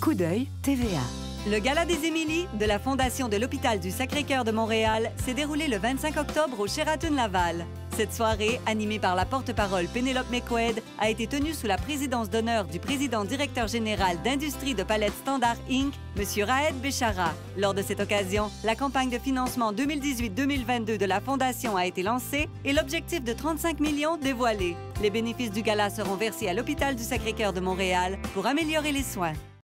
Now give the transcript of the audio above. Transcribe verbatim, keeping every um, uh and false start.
Coup d'œil T V A. Le Gala des Émilies de la Fondation de l'Hôpital du Sacré-Cœur de Montréal s'est déroulé le vingt-cinq octobre au Sheraton Laval. Cette soirée, animée par la porte-parole Pénélope McQuaid, a été tenue sous la présidence d'honneur du président-directeur général d'Industrie de Palette Standard Incorporée, M. Raed Béchara. Lors de cette occasion, la campagne de financement deux mille dix-huit deux mille vingt-deux de la Fondation a été lancée et l'objectif de trente-cinq millions dévoilé. Les bénéfices du gala seront versés à l'Hôpital du Sacré-Cœur de Montréal pour améliorer les soins.